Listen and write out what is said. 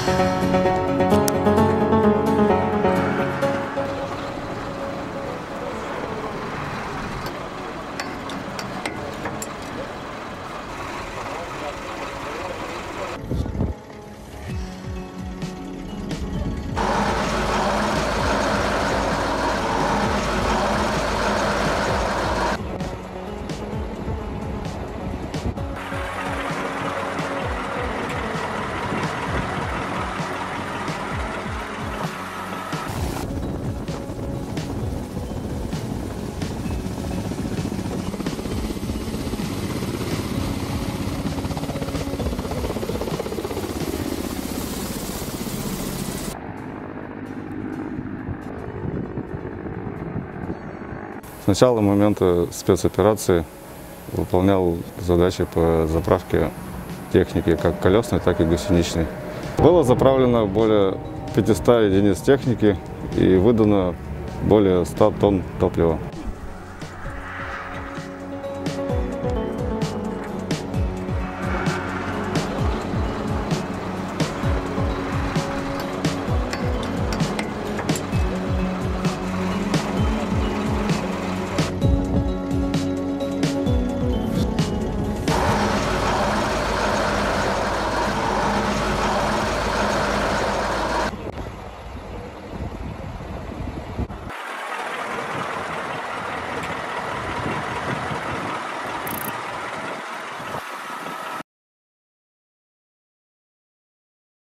С начала момента спецоперации выполнял задачи по заправке техники, как колесной, так и гусеничной. Было заправлено более 500 единиц техники и выдано более 100 тонн топлива.